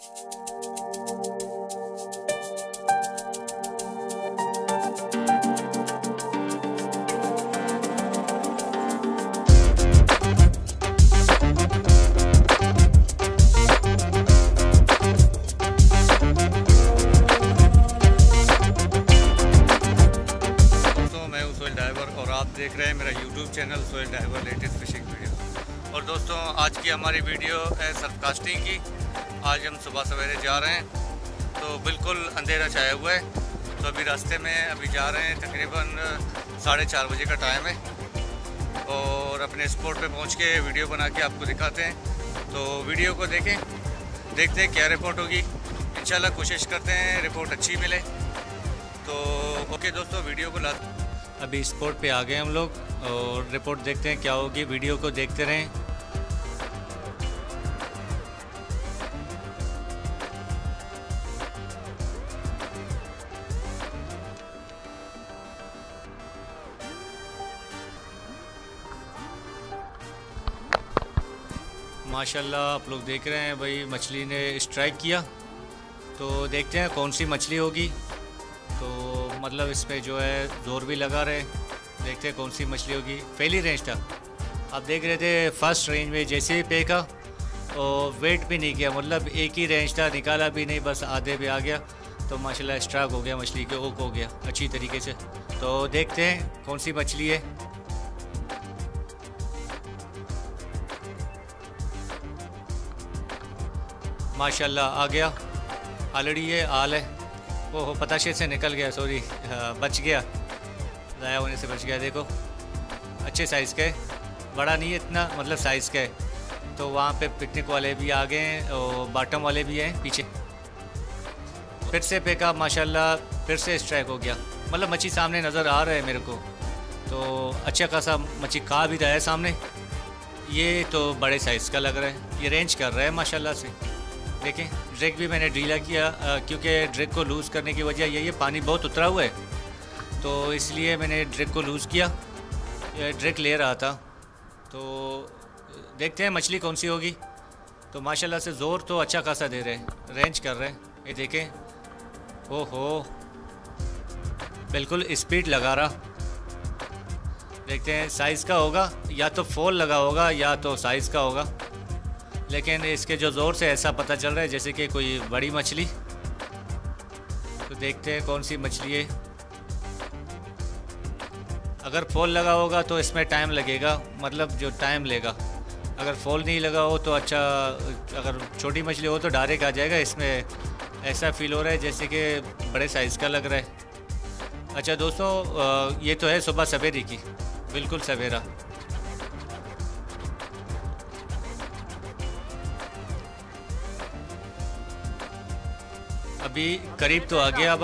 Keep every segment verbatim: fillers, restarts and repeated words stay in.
देख रहे हैं मेरा YouTube channel Sohail diver latest fishing video. और दोस्तों, आज की हमारी वीडियो है सर्फ कास्टिंग की। आज हम सुबह सवेरे जा रहे हैं, तो बिल्कुल अंधेरा छाया हुआ है। तो अभी रास्ते में अभी जा रहे हैं, तकरीबन साढ़े चार बजे का टाइम है। और अपने स्पॉट पे पहुंच के वीडियो बना के आपको दिखाते हैं। तो वीडियो को देखें, देखते हैं क्या रिपोर्ट होगी। इंशाल्लाह कोशिश करते हैं रिपोर्ट अच्छी मिले। तो ओके दोस्तों, वीडियो को ला अभी स्पॉट पे आ गए हम लोग और रिपोर्ट देखते हैं क्या होगी। वीडियो को देखते रहें। माशाल्लाह आप लोग देख रहे हैं भाई, मछली ने स्ट्राइक किया। तो देखते हैं कौन सी मछली होगी। तो मतलब इस पे जो है ज़ोर भी लगा रहे, देखते हैं कौन सी मछली होगी। पहली रेंज था, आप देख रहे थे फर्स्ट रेंज में जैसे ही पे का और वेट भी नहीं किया, मतलब एक ही रेंज था, निकाला भी नहीं, बस आधे पे आ गया। तो माशाल्लाह स्ट्राइक हो गया, मछली के ओक हो गया अच्छी तरीके से। तो देखते हैं कौन सी मछली है। माशाल्लाह आ गया, ऑलरेडी ये आल है। ओहो, पताशे से निकल गया, सॉरी, बच गया, ज़ाया होने से बच गया। देखो अच्छे साइज़ का है, बड़ा नहीं है इतना, मतलब साइज़ का है। तो वहाँ पे पिकनिक वाले भी आ गए हैं और बॉटम वाले भी हैं पीछे। फिर से फेंका, माशाल्लाह फिर से स्ट्राइक हो गया। मतलब मच्छी सामने नज़र आ रहा है मेरे को, तो अच्छा खासा मच्छी खा भी रहा है सामने। ये तो बड़े साइज़ का लग रहा है, ये रेंज कर रहा है माशाल्लाह से। देखें, ड्रैग भी मैंने ढीला किया, क्योंकि ड्रैग को लूज़ करने की वजह यही है, पानी बहुत उतरा हुआ है, तो इसलिए मैंने ड्रैग को लूज़ किया। ड्रैग ले रहा था। तो देखते हैं मछली कौन सी होगी। तो माशाल्लाह से ज़ोर तो अच्छा खासा दे रहे हैं, रेंज कर रहे हैं। ये देखें, ओहो बिल्कुल स्पीड लगा रहा। देखते हैं साइज़ का होगा, या तो फॉल लगा होगा या तो साइज़ का होगा, लेकिन इसके जो ज़ोर से ऐसा पता चल रहा है जैसे कि कोई बड़ी मछली। तो देखते हैं कौन सी मछली है। अगर फॉल लगा होगा तो इसमें टाइम लगेगा, मतलब जो टाइम लेगा। अगर फॉल नहीं लगा हो तो अच्छा, अगर छोटी मछली हो तो डायरेक्ट आ जाएगा। इसमें ऐसा फील हो रहा है जैसे कि बड़े साइज़ का लग रहा है। अच्छा दोस्तों, ये तो है सुबह सवेरे की, बिल्कुल सवेरा। अभी करीब तो आ गया, अब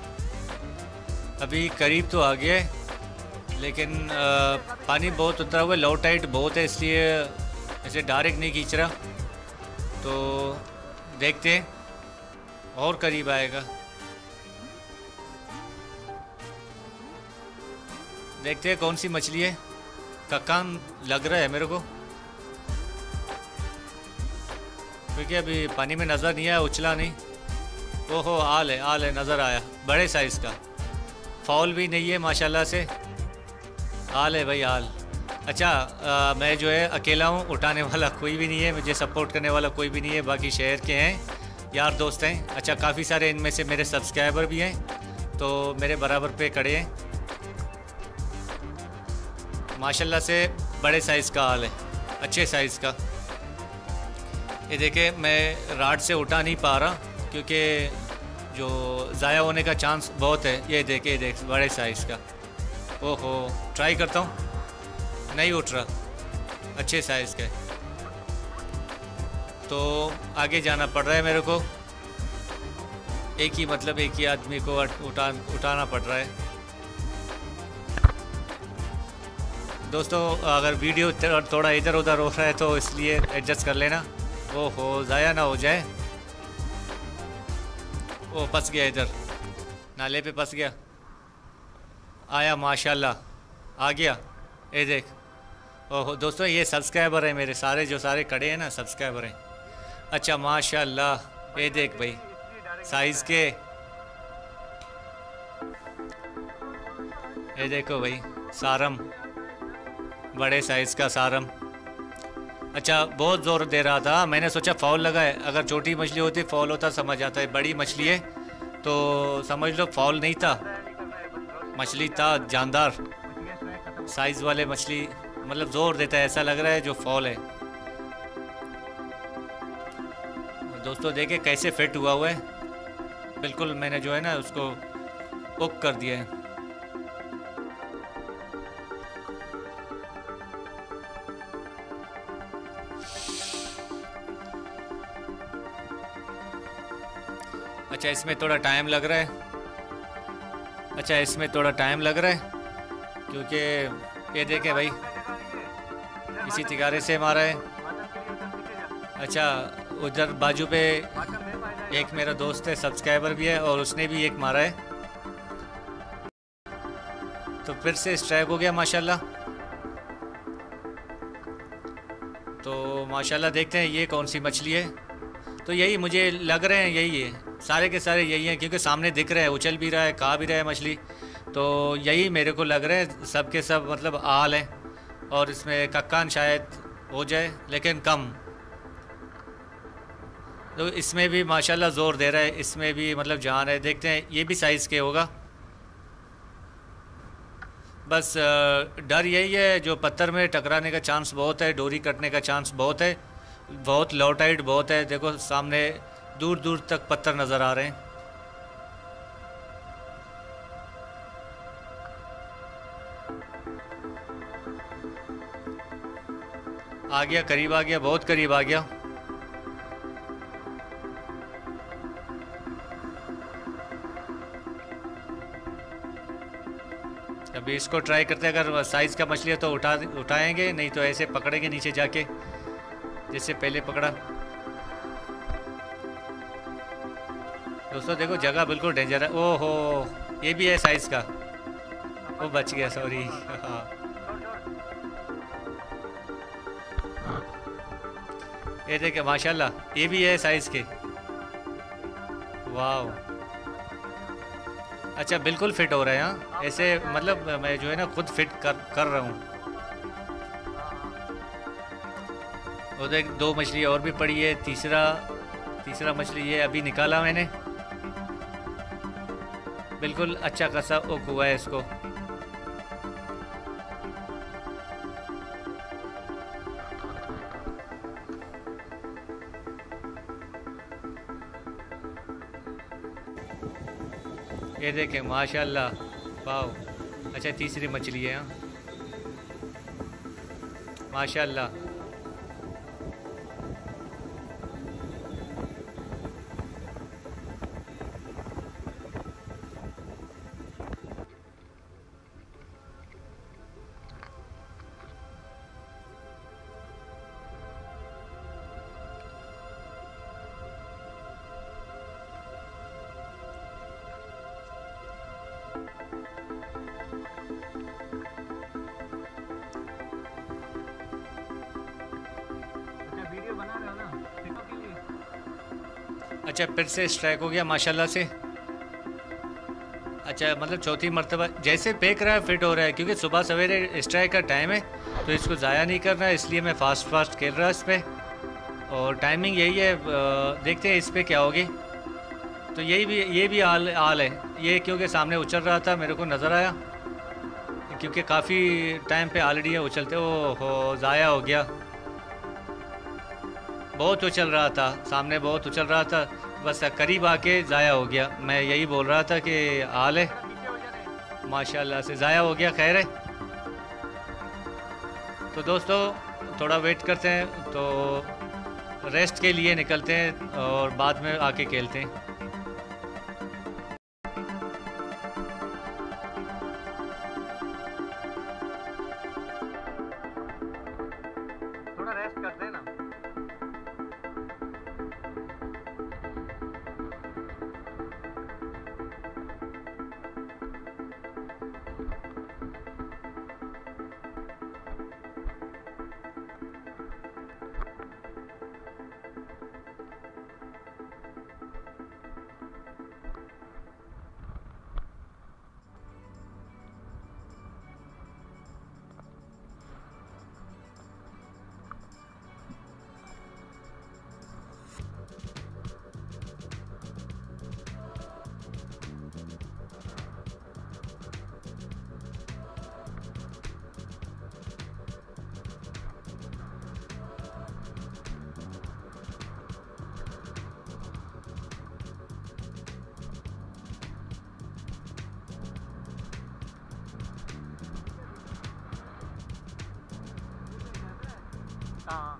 अभी करीब तो आ गया, लेकिन आ, पानी बहुत उतरा हुआ है, लो टाइट बहुत है, इसलिए ऐसे डायरेक्ट नहीं खींच रहा। तो देखते हैं और करीब आएगा। देखते हैं कौन सी मछली है। कक्कान लग रहा है मेरे को, क्योंकि अभी पानी में नज़र नहीं आया, उछला नहीं। ओहो, आल है, आल है, नज़र आया, बड़े साइज़ का। फाउल भी नहीं है माशाल्लाह से, आल है भाई, आल। अच्छा, आ, मैं जो है अकेला हूँ, उठाने वाला कोई भी नहीं है, मुझे सपोर्ट करने वाला कोई भी नहीं है। बाकी शहर के हैं, यार दोस्त हैं। अच्छा, काफ़ी सारे इनमें से मेरे सब्सक्राइबर भी हैं, तो मेरे बराबर पे खड़े हैं। माशाल्लाह से बड़े साइज़ का आल है, अच्छे साइज़ का। ये देखे, मैं राड से उठा नहीं पा रहा क्योंकि जो ज़ाया होने का चांस बहुत है। ये देखे, ये देख, बड़े साइज़ का। ओहो, ट्राई करता हूँ, नहीं उठ रहा, अच्छे साइज़ का है। तो आगे जाना पड़ रहा है मेरे को, एक ही मतलब एक ही आदमी को उठा उठाना पड़ रहा है। दोस्तों, अगर वीडियो थोड़ा इधर उधर हो रहा है तो इसलिए एडजस्ट कर लेना। ओहो, ज़ाया ना हो जाए। ओ, फंस गया, इधर नाले पे फंस गया। आया, माशाल्लाह आ गया। ये देख, ओहो दोस्तों, ये सब्सक्राइबर है मेरे, सारे जो सारे खड़े हैं ना, सब्सक्राइबर हैं। अच्छा माशाल्लाह, ये देख भाई साइज के, ये देखो भाई सारम, बड़े साइज का सारम। अच्छा बहुत ज़ोर दे रहा था, मैंने सोचा फाउल लगा है। अगर छोटी मछली होती फाउल होता समझ आता है, बड़ी मछली है तो समझ लो फाउल नहीं था, मछली था जानदार साइज़ वाले मछली, मतलब ज़ोर देता है, ऐसा लग रहा है जो फाउल है। दोस्तों देखे कैसे फिट हुआ हुआ है, बिल्कुल मैंने जो है ना उसको हुक कर दिया है। अच्छा इसमें थोड़ा टाइम लग रहा है, अच्छा इसमें थोड़ा टाइम लग रहा है क्योंकि ये देखें भाई इसी तिगारे से मारा है। अच्छा उधर बाजू पे एक मेरा दोस्त है, सब्सक्राइबर भी है, और उसने भी एक मारा है, तो फिर से स्ट्राइक हो गया माशाल्लाह। तो माशाल्लाह देखते हैं ये कौन सी मछली है। तो यही मुझे लग रहे हैं, यही है, सारे के सारे यही हैं क्योंकि सामने दिख रहा है, उछल भी रहा है, खा भी रहा है मछली, तो यही मेरे को लग रहा है सब के सब मतलब आल है। और इसमें कक्कान शायद हो जाए लेकिन कम, तो इसमें भी माशाल्लाह ज़ोर दे रहा है, इसमें भी मतलब जान है। देखते हैं ये भी साइज़ के होगा। बस डर यही है जो पत्थर में टकराने का चांस बहुत है, डोरी कटने का चांस बहुत है, बहुत लो टाइड बहुत है। देखो सामने दूर दूर तक पत्थर नज़र आ रहे हैं। आ गया, करीब आ गया, बहुत करीब आ गया। अभी इसको ट्राई करते हैं, अगर साइज़ का मछली है तो उठा उठाएंगे, नहीं तो ऐसे पकड़ेंगे नीचे जाके जैसे पहले पकड़ा। दोस्तों देखो जगह बिल्कुल डेंजर है। ओहो ये भी है साइज़ का, वो बच गया, सॉरी। हाँ ये देखे माशाल्लाह ये भी है साइज़ के, वाह। अच्छा बिल्कुल फिट हो रहा है यहाँ, ऐसे मतलब मैं जो है ना खुद फिट कर कर रहा हूँ। उधर दो मछली और भी पड़ी है, तीसरा तीसरा मछली ये अभी निकाला मैंने, बिल्कुल अच्छा खासा उक हुआ है इसको। ये देखें माशाल्लाह, वाह। अच्छा तीसरी मछली है यहाँ, माशाल्लाह। अच्छा फिर से स्ट्राइक हो गया माशाल्लाह से। अच्छा मतलब चौथी मर्तबा जैसे फेंक रहा है फिट हो रहा है, क्योंकि सुबह सवेरे स्ट्राइक का टाइम है तो इसको ज़ाया नहीं करना, इसलिए मैं फ़ास्ट फास्ट खेल रहा इस पर, और टाइमिंग यही है। देखते हैं इस पर क्या होगी। तो यही भी ये भी आल आल है ये, क्योंकि सामने उछल रहा था मेरे को नज़र आया, क्योंकि काफ़ी टाइम पे ऑलरेडी है उछलते। ओ हो ज़ाया हो गया, बहुत उछल रहा था सामने, बहुत उछल रहा था, बस करीब आके ज़ाया हो गया। मैं यही बोल रहा था कि आल है, माशाल्लाह से ज़ाया हो गया। खैर है, तो दोस्तों थोड़ा वेट करते हैं, तो रेस्ट के लिए निकलते हैं और बाद में आके खेलते हैं। थोड़ा रेस्ट करते हैं ना। हाँ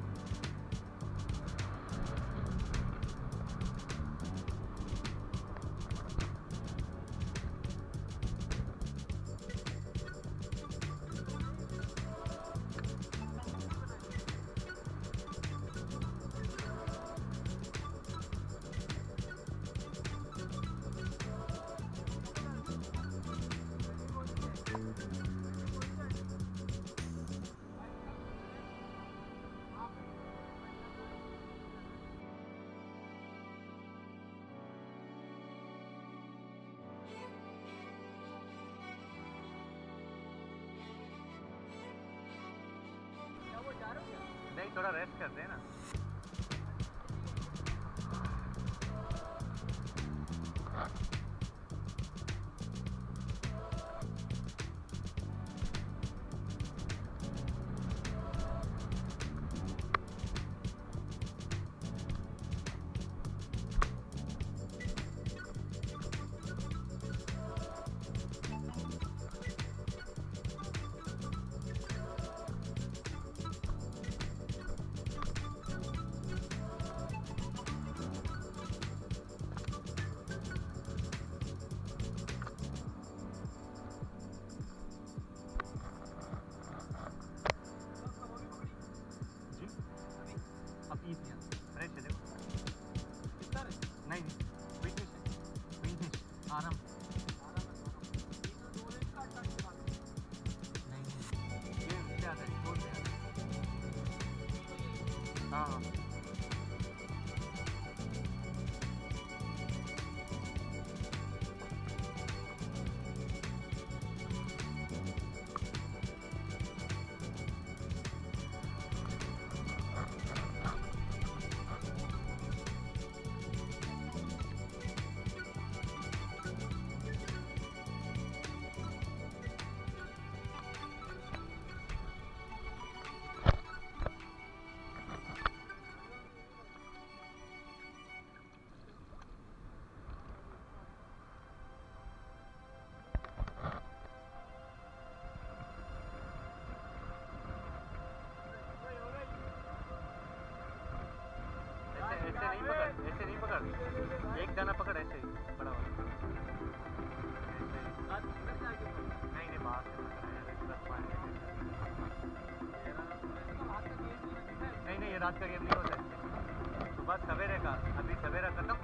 नहीं, थोड़ा रेस्ट करते हैं ना। पीस दिया फ्रेश है देखो कितना है नहीं स्वीट फिश है स्वीट फिश आराम नहीं ये क्या है छोड़ दे हाँ हाँ ऐसे नहीं पकड़ ऐसे नहीं पकड़ एक दाना पकड़ ऐसे ही बड़ा वाला नहीं नहीं बाहर से नहीं नहीं ये रात का गेम नहीं होता है सुबह सवेरे का अभी सवेरा खत्म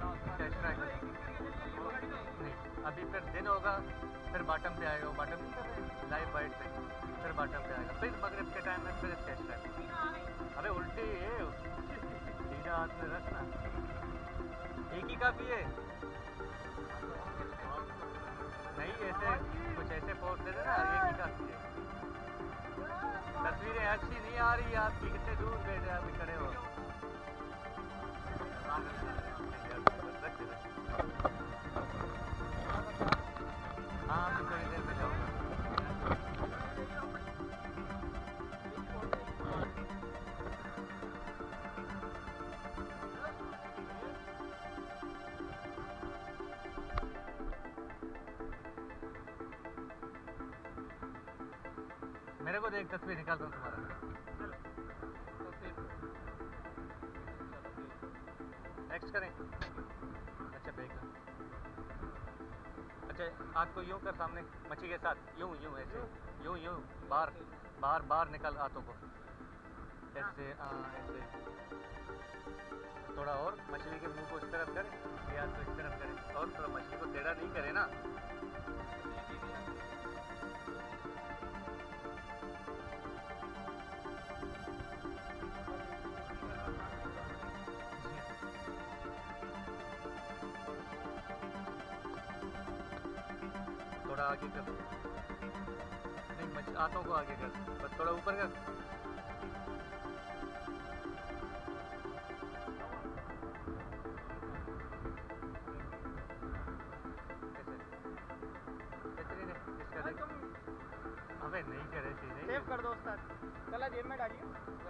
नहीं अभी फिर दिन होगा फिर बॉटम पे आएगा बॉटम लाइव वाइट पे फिर बॉटम पे आएगा फिर मगरिब के टाइम में फिर स्टेज पे अबे उल्टी ये सीधा हाथ में रखना एक ही काफ़ी है नहीं ऐसे कुछ ऐसे पोज दे देना एक ही काफ़ी है तस्वीरें अच्छी नहीं आ रही आपकी कितने दूर बैठे आप खड़े हो हाँ मैं थोड़ी देर में जाऊँगा मेरे को देख तस्वीर निकालता हूँ तुम्हारा नेक्स्ट करें अच्छा देख अच्छा आपको यूं कर सामने मच्छी के साथ यूं यूं ऐसे यूं यूं बाहर बाहर बाहर निकाल हाथों को ऐसे हाँ ऐसे थोड़ा और मछली के मुंह को इस तरफ करें या तो इस तरफ करें और थोड़ा मछली को टेढ़ा नहीं करे ना थोड़ा आगे कर नहीं मछ हाथों को आगे कर बस थोड़ा ऊपर कर अबे नहीं करे नहीं सेव कर दो उस्ताद चला जेब में डालिए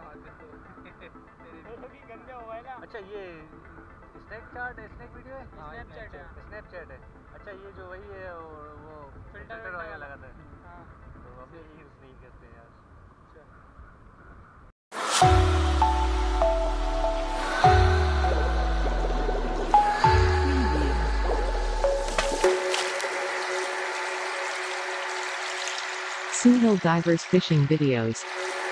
गंदे हो गए ना अच्छा ये स्नैक चैट है स्नैक वीडियो है स्नैपचैट है स्नैपचैट है अच्छा ये जो वही है और वो फिल्टर फिल्टर वगैरह लगाता है हाँ तो अभी यूज़ नहीं करते यार अच्छा Suhail Divers fishing videos.